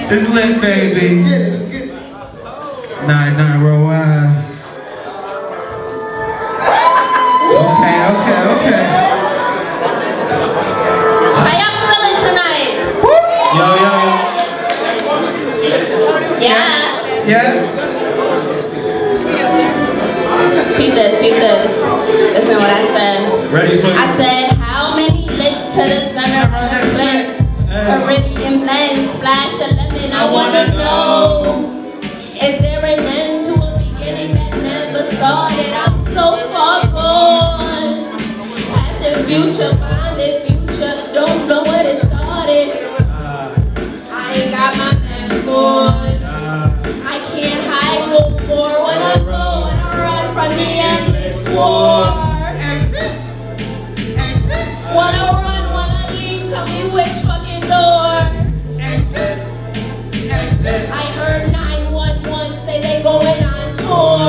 It's lit, baby. Let's get it, let's get it. 99 row wide. Okay. How y'all feeling tonight? Yo. Yeah. Peep this. Listen what I said. Ready, please? I said, how many lips to the center of the clip? Caribbean blend, splash a lemon. I wanna know, is there an end to a beginning that never started? I'm so far gone. Past and future, bonded future, don't know where it started. I ain't got my mask on. I can't hide no more. Wanna go, wanna run from the endless war. Wanna run, wanna leave, tell me which fucking door. I heard 911 say they going on tour.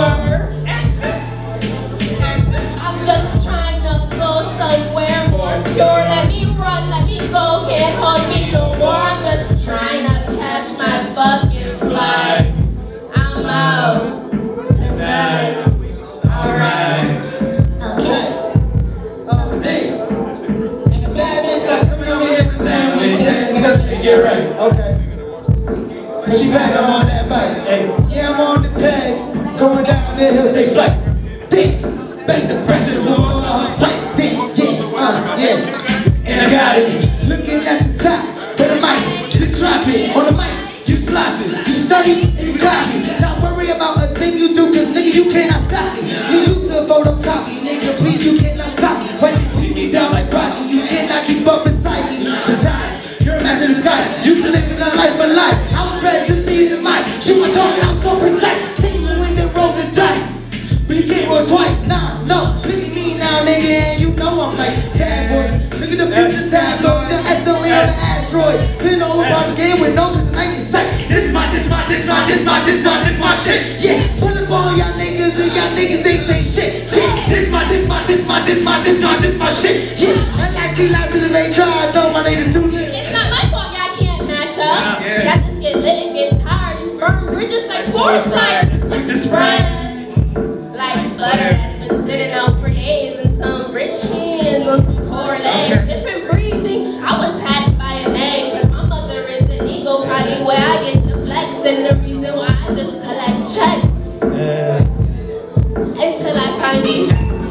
I'm just trying to go somewhere more pure. Let me run, let me go, can't hold me no more. I'm just trying to catch my fucking flight. I'm out tonight. Alright. Okay. Oh, hey. And the bad bitch that's coming over here to sandwich. Niggas better get right. Okay. And she back on that bike. Hey. Yeah, I'm on the pads. Going down the hill, take flight. Thick. Back the pressure, look on her pipe. Thick, yeah. And I got it. Looking at the top. Put a mic. Just drop it. On the mic. You slap it. You study and you copy. Not worry about a thing you do, cause nigga, you cannot stop it. You used to photocopy, nigga, please, you cannot top me. But they beat me down like Rocky, you cannot keep up beside me. Besides, you're a master of disguise. You been living a life of life. I was bred to be the mic. She was talking, I'm so precise. Take me when they roll the dice. But you can't roll twice, nah, no. Look at me now, nigga, and you know I'm like bad boys. Look at the future tabloids, your ass don't land on the asteroid. Feeling all about the game with no kryptonite in sight. This my shit. Yeah, pull up on y'all niggas and y'all niggas ain't say shit. Yeah, this my shit. Yeah, I like T live to the main tribe, though my name is Tulia. It's not my fault y'all can't mash up. Y'all just get lit and get tired. You burn bridges like forest fires. Quick to spread. Like butter that's been sitting out for days in some rich hands on some poor legs. Different breathing. I was attached by an egg, cause my mother is an ego, probably where I get the flex, and the reason why I just collect checks. Until I find these.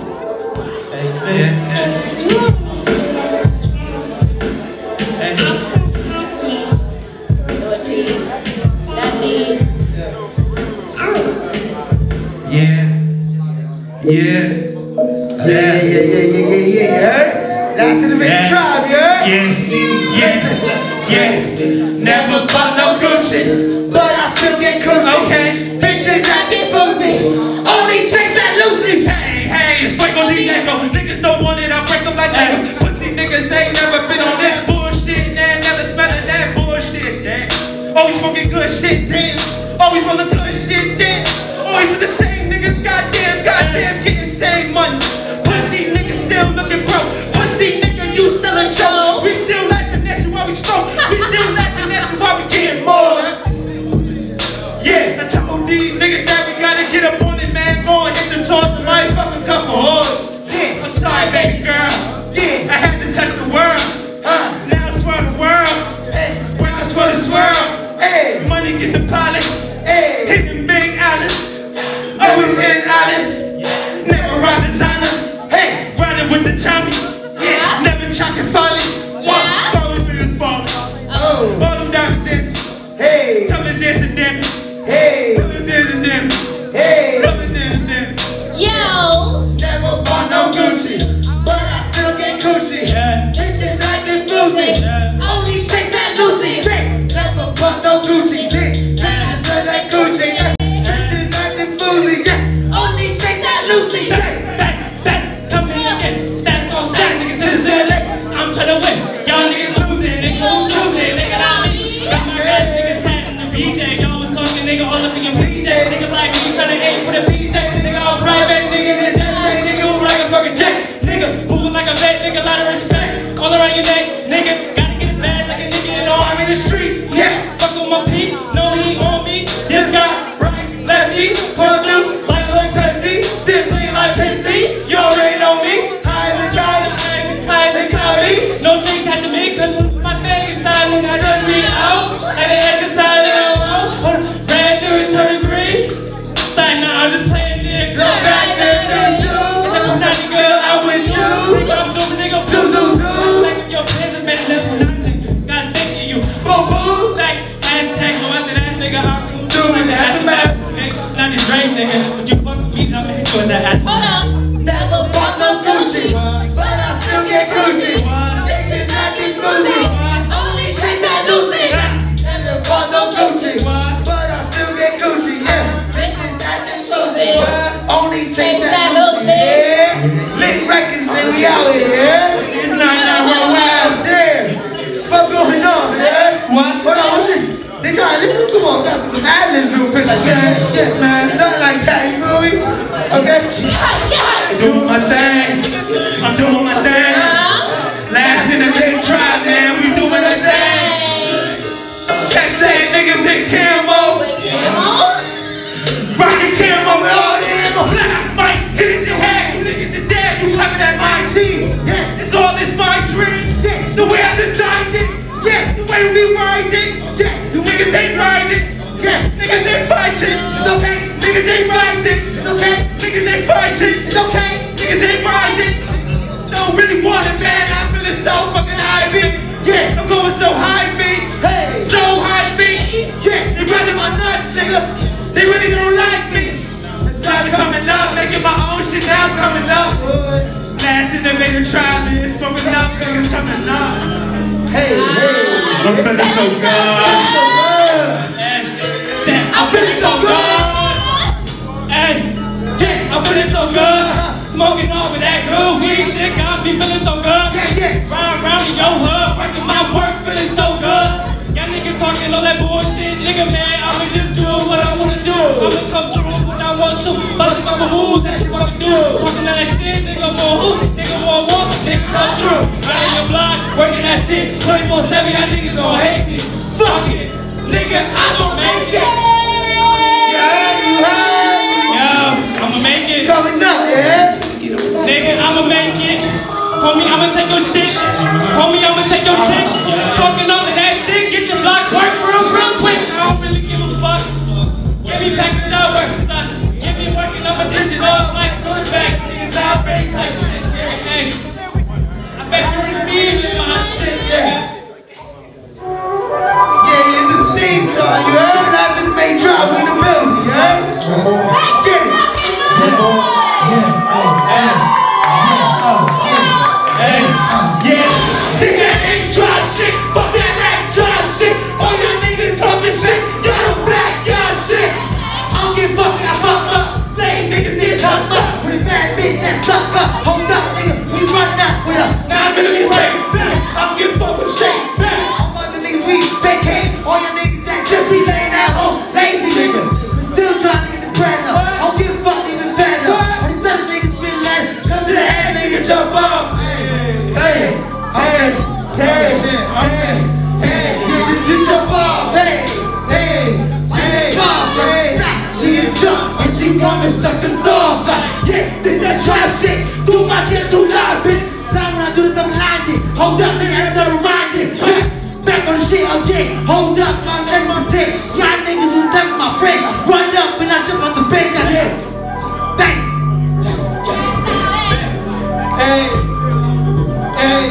Yeah. That's the main tribe, yeah? Yeah. Never bought no Gucci, but I still get coochie. Okay. Bitches acting boozy, only chicks that lose me. Hey, it's Fuego Diego. Niggas don't want it, I break them like Legos. Pussy niggas ain't never been on that bullshit, man. Never smelling that bullshit, damn. Always smoking good shit, damn. Always rolling good shit, damn. Always with the same niggas, goddamn, getting same money. Pussy niggas still looking broke. Pussy nigga, you still a joke. We still laughing at you while we smoke. We still laughing at you while we getting more. Yeah, I told these niggas that we gotta get up on it, man. Go and hit the toss of my fucking couple hoes. Yeah, I'm sorry, baby girl. Yeah, I had to touch the world. Now I swear the world. When I swear the swirl. Hey, money get the pilot. Hey, hitting big Alice. Always in Alice. Never ride designer. Hey, riding with the Tommy. Yeah. Never chocolate solid. Yeah. Always in his fault. Oh. All them diamonds dancing. Hey, Tell them dancing, dancing. hey, Tell them dancing, dancing. hey. Tell them dancing, dancing. Yo. Never bought no Gucci, but I still get coochie. Yeah. Bitches acting floozy, only chicks that lose me. Never bought no Gucci, but I still get coochie. Bitches acting floozy, only chicks that lose me. Back, come here again. Stacks on stacks, niggas to the ceiling. I'm trying to win. Y'all niggas losing, niggas losing. Nigga on me. Got my red niggas tagging the BJ. Y'all was talking, nigga, all up in your PJ. Niggas like me, trying to aim for the PJ. Nigga all private, nigga in the jet. Nigga move like a fucking jet. Nigga moving like a vet, nigga, lot of respect. All around your neck, nigga. Gotta get it bad like a nigga in the arm in the street. Yeah, fuck with my people. just playing nigga. Go back there, choo-choo. That's a naughty girl, I with you. But I'm doing the nigga, do. Like your friends have been left when I think you. God's thanking you. Boom, boom. Like, hashtag, go after that nigga, I'm doing the aftermath. Not this rain, nigga, but you fucking beat up and doing that. Hold up. Never bought no Gucci, but I still get Gucci. Bitches acting fruity, only tricks that Lucy. Never bought no Gucci, but I still get Gucci, yeah. bitches acting fruity, Only tricks that Lucy. yeah. Lit records, then we out here, yeah. It's not wild, yeah. What's going on, yeah? What? Hold on, they trying to listen, come on, got some ad-libs real quick, like, yeah, man, nothing like that, you know me? Okay? I'm doing my thing. I'm doing my thing. Last in the big tribe, man, we doing our thing. Can't say niggas in camo. Rockin' camo with all the ammo. Black Mike, hit it your head. You niggas is dead, you coming at my team. Yeah, it's all this my dream. Yeah, the way I designed it. Yeah, the way we ride it. Yeah, you niggas ain't riding. Yeah, niggas ain't fighting. It's okay. Niggas ain't fighting. It's okay. Niggas ain't fighting. It's okay. Niggas ain't fighting. Don't really want it, man. I feel it so fucking high, B. Yeah, I'm going so high, B. Hey, so high, B. Yeah, they running my nuts, nigga. They really don't like me. Start coming up, making my own shit now coming up. Last in the bigger trial, man. Smoking up, niggas coming up. Hey, I'm feeling so good. I'm feeling so good. Hey, yeah, I'm feeling so good. Smoking over that good weed shit got me feeling so good. Round in your hood, working my work, feeling so good. Y'all niggas talking all that bullshit, nigga, man. I'ma just do what I wanna do. I'ma come through when I want to. Bust a couple moves, that's what I do. Talking that shit, nigga, want who? Nigga, want what? Nigga, come through. Riding your block, working that shit. 24/7, y'all niggas gon' hate me. Fuck it, nigga, I gon' make it. I'ma make it. coming up, yeah. Nigga, I'ma make it. Homie, I'ma take your shit. Homie, I'ma take your shit. Talking all of that shit, get your blocks work real quick. I don't really give a fuck. Give me package out work, son. Give me working up a dishes up like quarterbacks. Niggas out break type shit. Hey, I bet you receive it, my shit, nigga. Yeah, it's a theme song, you heard? That's the main drop in the building, you heard? Let's get it. Yeah, think that ain't try shit, fuck that ain't try shit. All your niggas talking shit, y'all don't back y'all shit. I don't give a fuck, I fucked up. Lame niggas did touch up. With a bad bitch that suck up. Hold up, nigga, we running out with a 9mm straight. I don't give a fuck with shit. a bunch of niggas we vacate. All your niggas that just be laying at home, lazy niggas. Still trying to get the bread up. I don't give a fuck, even fed up. All these other niggas been let come to the head, nigga, jump off. Hey, just jump off. She a jump and she coming suck us off. Yeah, this that trap shit. Do my shit too loud, bitch. Sound when I do this, I'm blinded. Hold up, nigga, every time I remind it. Back on the shit again. Hold up, my name on shit. Y'all niggas was never my friends. Run up when I jump out the bed. That's it. Bang. Hey,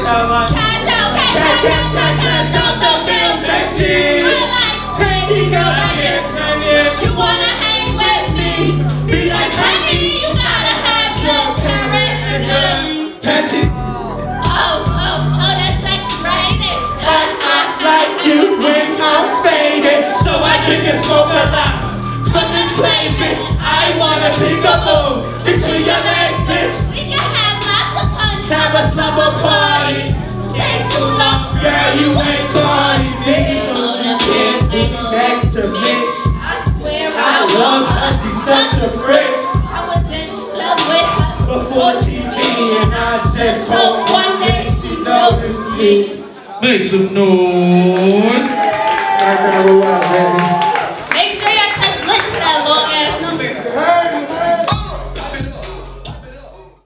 Crazy girl like it. You wanna hang with me? Be like honey, you gotta have your parents in Patty. Oh, that's like raining. I like you when I'm faded, so I drink and smoke a lot. But just play, bitch. I wanna pick a bone between your legs, bitch. We can have lots of fun. Have a slumber party. Stay too long. Girl, you ain't calling me. So you can't be next to me. I swear I love her, she's such a freak. I was in love with her Before TV, and I just hope one day she noticed me. Make some noise.